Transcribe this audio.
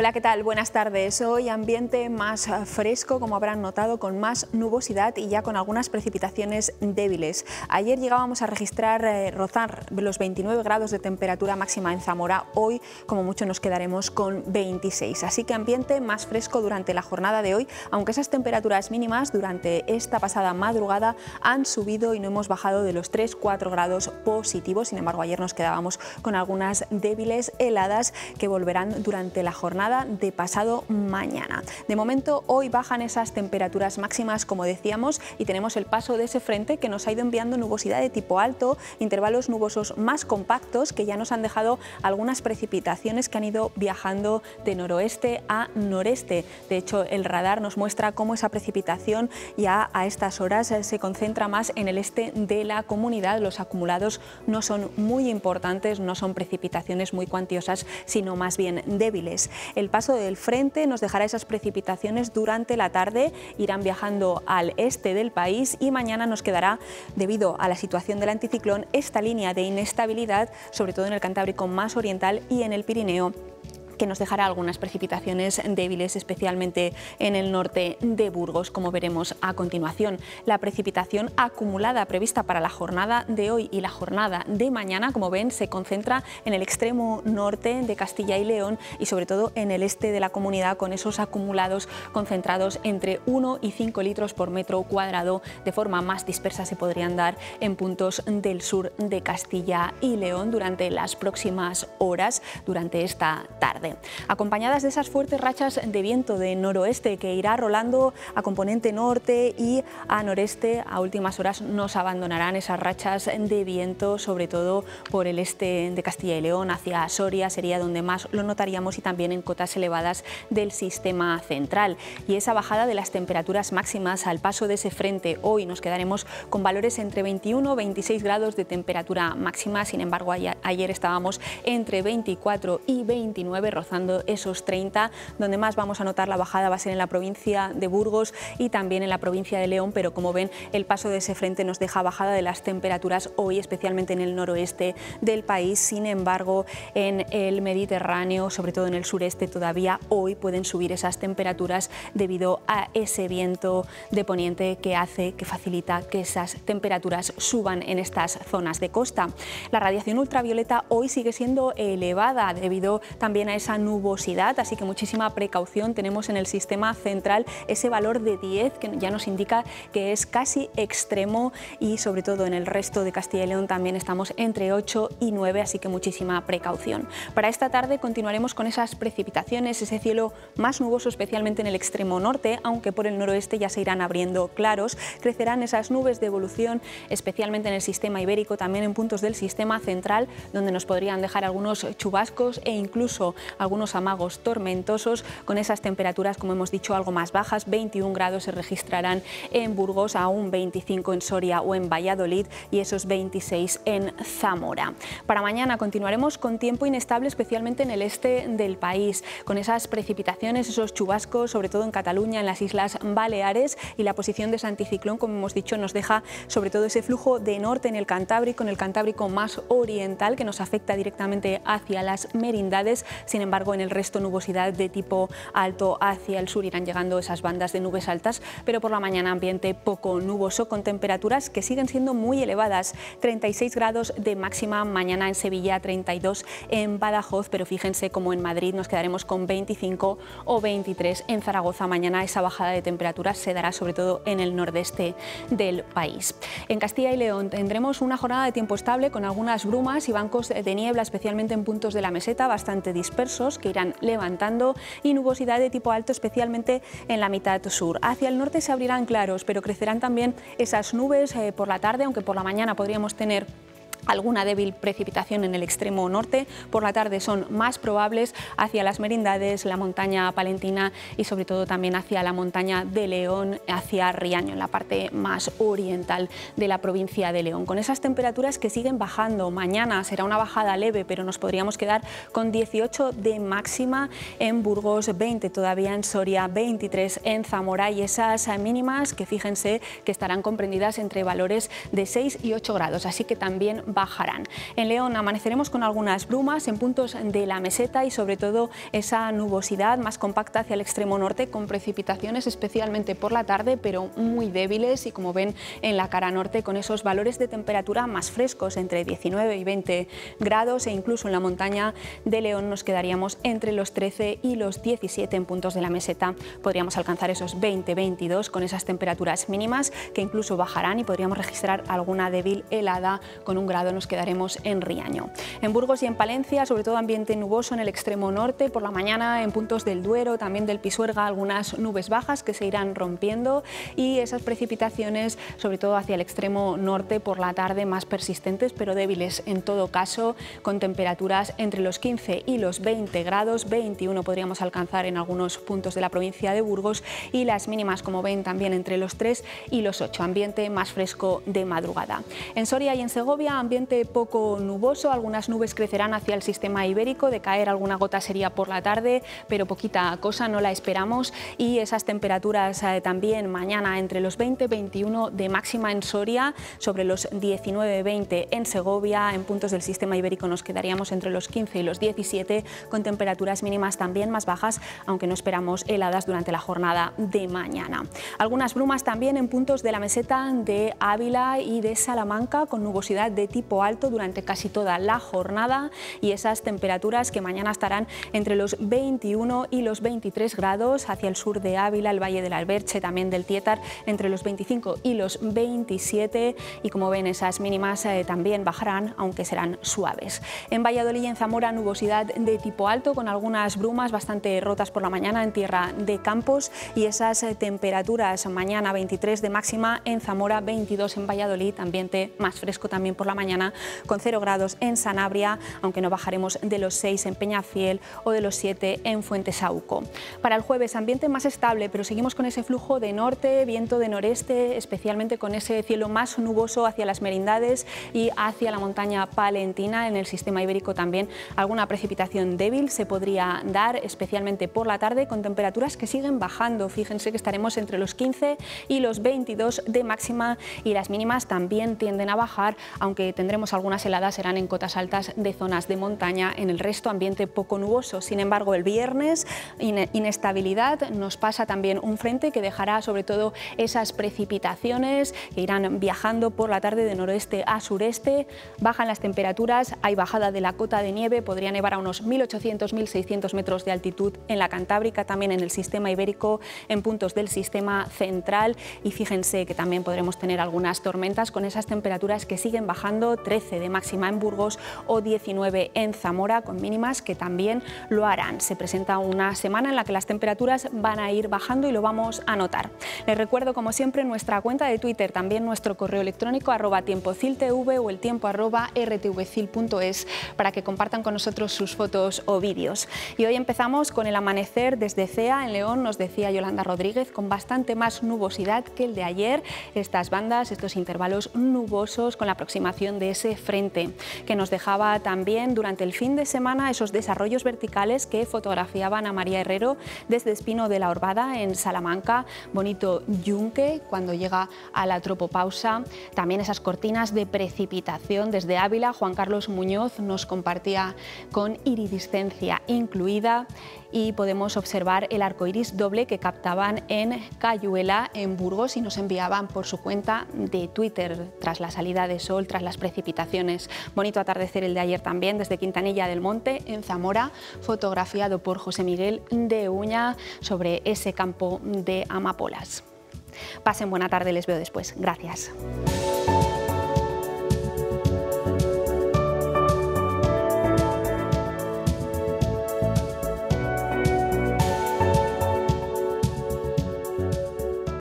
Hola, ¿qué tal? Buenas tardes. Hoy ambiente más fresco, como habrán notado, con más nubosidad y ya con algunas precipitaciones débiles. Ayer llegábamos a registrar, rozar los 29 grados de temperatura máxima en Zamora. Hoy, como mucho, nos quedaremos con 26. Así que ambiente más fresco durante la jornada de hoy, aunque esas temperaturas mínimas durante esta pasada madrugada han subido y no hemos bajado de los 3-4 grados positivos. Sin embargo, ayer nos quedábamos con algunas débiles heladas que volverán durante la jornada de pasado mañana. De momento, hoy bajan esas temperaturas máximas, como decíamos, y tenemos el paso de ese frente que nos ha ido enviando nubosidad de tipo alto, intervalos nubosos más compactos que ya nos han dejado algunas precipitaciones que han ido viajando de noroeste a noreste. De hecho, el radar nos muestra cómo esa precipitación ya a estas horas se concentra más en el este de la comunidad. Los acumulados no son muy importantes, no son precipitaciones muy cuantiosas, sino más bien débiles. El paso del frente nos dejará esas precipitaciones durante la tarde, irán viajando al este del país y mañana nos quedará, debido a la situación del anticiclón, esta línea de inestabilidad, sobre todo en el Cantábrico más oriental y en el Pirineo, que nos dejará algunas precipitaciones débiles, especialmente en el norte de Burgos, como veremos a continuación. La precipitación acumulada prevista para la jornada de hoy y la jornada de mañana, como ven, se concentra en el extremo norte de Castilla y León y sobre todo en el este de la comunidad, con esos acumulados concentrados entre 1 y 5 litros por metro cuadrado. De forma más dispersa se podrían dar en puntos del sur de Castilla y León durante las próximas horas, durante esta tarde, acompañadas de esas fuertes rachas de viento de noroeste que irá rolando a componente norte y a noreste. A últimas horas nos abandonarán esas rachas de viento, sobre todo por el este de Castilla y León, hacia Soria sería donde más lo notaríamos, y también en cotas elevadas del sistema central. Y esa bajada de las temperaturas máximas al paso de ese frente, hoy nos quedaremos con valores entre 21 y 26 grados de temperatura máxima. Sin embargo, ayer estábamos entre 24 y 29, rozando esos 30. Donde más vamos a notar la bajada va a ser en la provincia de Burgos y también en la provincia de León, pero como ven, el paso de ese frente nos deja bajada de las temperaturas hoy, especialmente en el noroeste del país. Sin embargo, en el Mediterráneo, sobre todo en el sureste, todavía hoy pueden subir esas temperaturas debido a ese viento de poniente que facilita que esas temperaturas suban en estas zonas de costa. La radiación ultravioleta hoy sigue siendo elevada debido también a esa nubosidad, así que muchísima precaución. Tenemos en el sistema central ese valor de 10 que ya nos indica que es casi extremo, y sobre todo en el resto de Castilla y León también estamos entre 8 y 9, así que muchísima precaución. Para esta tarde continuaremos con esas precipitaciones, ese cielo más nuboso, especialmente en el extremo norte, aunque por el noroeste ya se irán abriendo claros. Crecerán esas nubes de evolución, especialmente en el sistema ibérico, también en puntos del sistema central, donde nos podrían dejar algunos chubascos e incluso algunos amagos tormentosos, con esas temperaturas, como hemos dicho, algo más bajas. 21 grados se registrarán en Burgos, aún 25 en Soria o en Valladolid y esos 26 en Zamora. Para mañana continuaremos con tiempo inestable, especialmente en el este del país, con esas precipitaciones, esos chubascos, sobre todo en Cataluña, en las Islas Baleares, y la posición de ese anticiclón, como hemos dicho, nos deja sobre todo ese flujo de norte en el Cantábrico más oriental, que nos afecta directamente hacia las merindades. Sin embargo, en el resto nubosidad de tipo alto hacia el sur, irán llegando esas bandas de nubes altas, pero por la mañana ambiente poco nuboso, con temperaturas que siguen siendo muy elevadas. 36 grados de máxima mañana en Sevilla, 32 en Badajoz, pero fíjense como en Madrid nos quedaremos con 25 o 23 en Zaragoza. Mañana esa bajada de temperaturas se dará sobre todo en el nordeste del país. En Castilla y León tendremos una jornada de tiempo estable con algunas brumas y bancos de niebla, especialmente en puntos de la meseta bastante dispersos, que irán levantando, y nubosidad de tipo alto, especialmente en la mitad sur. Hacia el norte se abrirán claros, pero crecerán también esas nubes por la tarde, aunque por la mañana podríamos tener alguna débil precipitación en el extremo norte. Por la tarde son más probables hacia las merindades, la montaña palentina y sobre todo también hacia la montaña de León, hacia Riaño, en la parte más oriental de la provincia de León. Con esas temperaturas que siguen bajando, mañana será una bajada leve, pero nos podríamos quedar con 18 de máxima en Burgos, 20 todavía en Soria, 23 en Zamora, y esas mínimas que fíjense que estarán comprendidas entre valores de 6 y 8 grados, así que también bajarán. En León amaneceremos con algunas brumas en puntos de la meseta y sobre todo esa nubosidad más compacta hacia el extremo norte con precipitaciones especialmente por la tarde, pero muy débiles y como ven en la cara norte con esos valores de temperatura más frescos entre 19 y 20 grados e incluso en la montaña de León nos quedaríamos entre los 13 y los 17 en puntos de la meseta. Podríamos alcanzar esos 20-22 con esas temperaturas mínimas que incluso bajarán y podríamos registrar alguna débil helada. Con 1 grado nos quedaremos en Riaño. En Burgos y en Palencia, sobre todo ambiente nuboso en el extremo norte. Por la mañana en puntos del Duero, también del Pisuerga, algunas nubes bajas que se irán rompiendo y esas precipitaciones, sobre todo hacia el extremo norte por la tarde, más persistentes pero débiles en todo caso, con temperaturas entre los 15 y los 20 grados, 21 podríamos alcanzar en algunos puntos de la provincia de Burgos y las mínimas, como ven, también entre los 3 y los 8, ambiente más fresco de madrugada. En Soria y en Segovia, ambiente poco nuboso, algunas nubes crecerán hacia el sistema ibérico, de caer alguna gota sería por la tarde, pero poquita cosa, no la esperamos y esas temperaturas también mañana entre los 20-21 de máxima en Soria, sobre los 19-20 en Segovia, en puntos del sistema ibérico nos quedaríamos entre los 15 y los 17 con temperaturas mínimas también más bajas, aunque no esperamos heladas durante la jornada de mañana. Algunas brumas también en puntos de la meseta de Ávila y de Salamanca con nubosidad de tipo alto durante casi toda la jornada y esas temperaturas que mañana estarán entre los 21 y los 23 grados hacia el sur de Ávila, el Valle del Alberche, también del Tietar, entre los 25 y los 27 y como ven esas mínimas también bajarán, aunque serán suaves. En Valladolid y en Zamora nubosidad de tipo alto con algunas brumas bastante rotas por la mañana en tierra de Campos y esas temperaturas mañana 23 de máxima en Zamora, 22 en Valladolid, ambiente más fresco también por la mañana con 0 grados en Sanabria, aunque no bajaremos de los 6 en Peñafiel o de los 7 en Fuentesauco. Para el jueves ambiente más estable, pero seguimos con ese flujo de norte, viento de noreste, especialmente con ese cielo más nuboso hacia las merindades y hacia la montaña palentina. En el sistema ibérico también alguna precipitación débil se podría dar, especialmente por la tarde, con temperaturas que siguen bajando. Fíjense que estaremos entre los 15 y los 22 de máxima y las mínimas también tienden a bajar, aunque tendremos algunas heladas, serán en cotas altas de zonas de montaña. En el resto ambiente poco nuboso. Sin embargo, el viernes inestabilidad, nos pasa también un frente que dejará sobre todo esas precipitaciones que irán viajando por la tarde de noroeste a sureste, bajan las temperaturas, hay bajada de la cota de nieve, podría nevar a unos 1.800-1.600 metros de altitud en la Cantábrica, también en el sistema ibérico, en puntos del sistema central y fíjense que también podremos tener algunas tormentas con esas temperaturas que siguen bajando, 13 de máxima en Burgos o 19 en Zamora, con mínimas que también lo harán. Se presenta una semana en la que las temperaturas van a ir bajando y lo vamos a notar. Les recuerdo, como siempre, nuestra cuenta de Twitter, también nuestro correo electrónico @tiempociltv o el tiempo @rtvcil.es para que compartan con nosotros sus fotos o vídeos. Y hoy empezamos con el amanecer desde Cea, en León, nos decía Yolanda Rodríguez, con bastante más nubosidad que el de ayer. Estas bandas, estos intervalos nubosos con la aproximación de ese frente que nos dejaba también durante el fin de semana esos desarrollos verticales que fotografiaban a María Herrero desde Espino de la Orbada en Salamanca, bonito yunque cuando llega a la tropopausa, también esas cortinas de precipitación desde Ávila. Juan Carlos Muñoz nos compartía con iridiscencia incluida y podemos observar el arco iris doble que captaban en Cayuela, en Burgos, y nos enviaban por su cuenta de Twitter tras la salida de sol, tras las precipitaciones. Bonito atardecer el de ayer también desde Quintanilla del Monte, en Zamora, fotografiado por José Miguel de Uña sobre ese campo de amapolas. Pasen buena tarde, les veo después. Gracias.